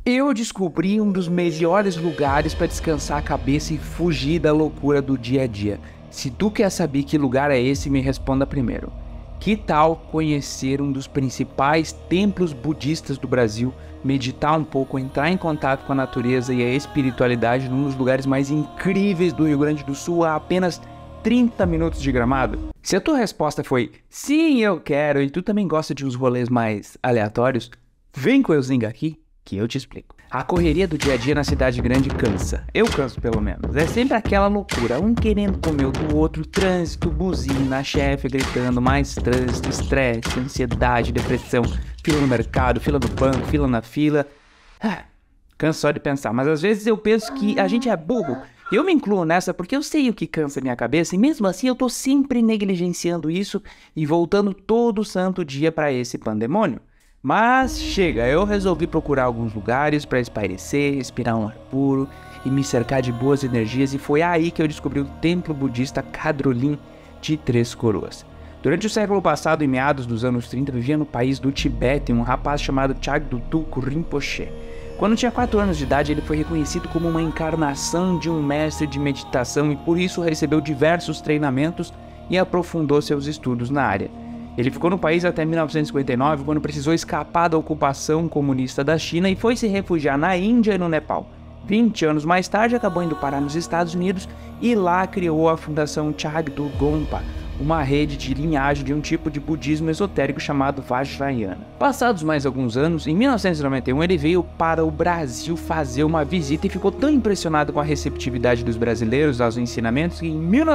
Eu descobri um dos melhores lugares para descansar a cabeça e fugir da loucura do dia a dia. Se tu quer saber que lugar é esse, me responda primeiro. Que tal conhecer um dos principais templos budistas do Brasil, meditar um pouco, entrar em contato com a natureza e a espiritualidade num dos lugares mais incríveis do Rio Grande do Sul a apenas 30 minutos de Gramado? Se a tua resposta foi sim, eu quero, e tu também gosta de uns rolês mais aleatórios, vem com o Euzinga aqui que eu te explico. A correria do dia a dia na cidade grande cansa. Eu canso, pelo menos. É sempre aquela loucura, um querendo comer o do outro, trânsito, buzina, chefe gritando, mais trânsito, estresse, ansiedade, depressão, fila no mercado, fila no banco, fila na fila. Canso só de pensar, mas às vezes eu penso que a gente é burro. Eu me incluo nessa porque eu sei o que cansa minha cabeça e mesmo assim eu tô sempre negligenciando isso e voltando todo santo dia para esse pandemônio. Mas chega, eu resolvi procurar alguns lugares para espairecer, respirar um ar puro e me cercar de boas energias, e foi aí que eu descobri o templo budista Kadrolim de Três Coroas. Durante o século passado, em meados dos anos 30, vivia no país do Tibete um rapaz chamado Chagduduk Rinpoche. Quando tinha 4 anos de idade, ele foi reconhecido como uma encarnação de um mestre de meditação e por isso recebeu diversos treinamentos e aprofundou seus estudos na área. Ele ficou no país até 1959, quando precisou escapar da ocupação comunista da China e foi se refugiar na Índia e no Nepal. 20 anos mais tarde, acabou indo parar nos Estados Unidos e lá criou a Fundação Chagdu Gompa, uma rede de linhagem de um tipo de budismo esotérico chamado Vajrayana. Passados mais alguns anos, em 1991 ele veio para o Brasil fazer uma visita e ficou tão impressionado com a receptividade dos brasileiros aos ensinamentos que em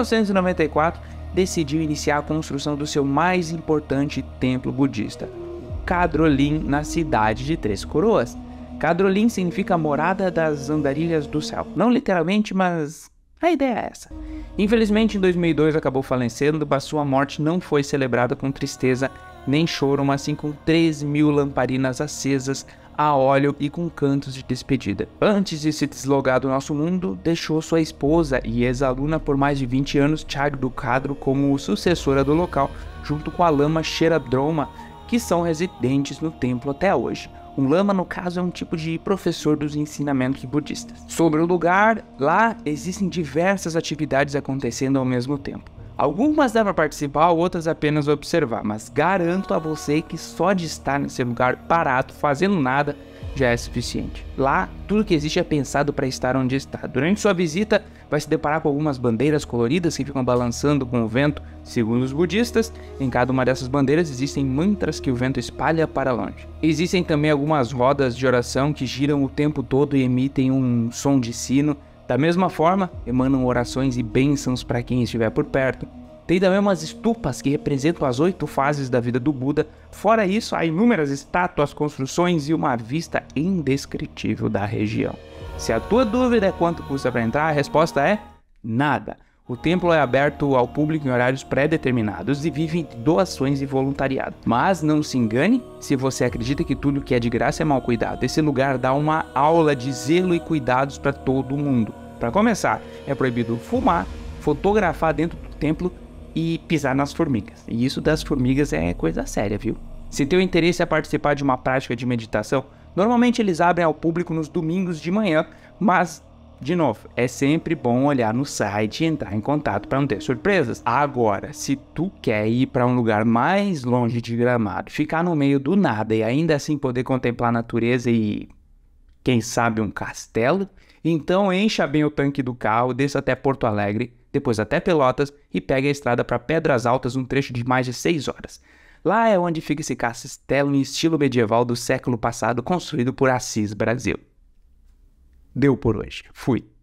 1994 decidiu iniciar a construção do seu mais importante templo budista, Kadrolim, na cidade de Três Coroas. Kadrolim significa morada das andarilhas do céu. Não literalmente, mas a ideia é essa. Infelizmente, em 2002 acabou falecendo, mas sua morte não foi celebrada com tristeza nem choro, mas sim com 3.000 lamparinas acesas a óleo e com cantos de despedida. Antes de se deslogar do nosso mundo, deixou sua esposa e ex-aluna por mais de 20 anos, Chagdu Kadro, como sucessora do local, junto com a lama Sheradroma, que são residentes no templo até hoje. Um lama, no caso, é um tipo de professor dos ensinamentos budistas. Sobre o lugar, lá existem diversas atividades acontecendo ao mesmo tempo. Algumas dá para participar, outras apenas observar, mas garanto a você que só de estar nesse lugar parado, fazendo nada, já é suficiente. Lá, tudo que existe é pensado para estar onde está. Durante sua visita, vai se deparar com algumas bandeiras coloridas que ficam balançando com o vento. Segundo os budistas, em cada uma dessas bandeiras existem mantras que o vento espalha para longe. Existem também algumas rodas de oração que giram o tempo todo e emitem um som de sino. Da mesma forma, emanam orações e bênçãos para quem estiver por perto. Tem também umas estupas que representam as 8 fases da vida do Buda. Fora isso, há inúmeras estátuas, construções e uma vista indescritível da região. Se a tua dúvida é quanto custa para entrar, a resposta é nada. O templo é aberto ao público em horários pré-determinados e vive de doações e voluntariado. Mas não se engane se você acredita que tudo que é de graça é mal cuidado. Esse lugar dá uma aula de zelo e cuidados para todo mundo. Para começar, é proibido fumar, fotografar dentro do templo e pisar nas formigas. E isso das formigas é coisa séria, viu? Se teu interesse é participar de uma prática de meditação, normalmente eles abrem ao público nos domingos de manhã, mas de novo, é sempre bom olhar no site e entrar em contato para não ter surpresas. Agora, se tu quer ir para um lugar mais longe de Gramado, ficar no meio do nada e ainda assim poder contemplar a natureza e, quem sabe, um castelo, então encha bem o tanque do carro, desça até Porto Alegre, depois até Pelotas e pegue a estrada para Pedras Altas, um trecho de mais de 6 horas. Lá é onde fica esse castelo em estilo medieval do século passado, construído por Assis Brasil. Deu por hoje. Fui.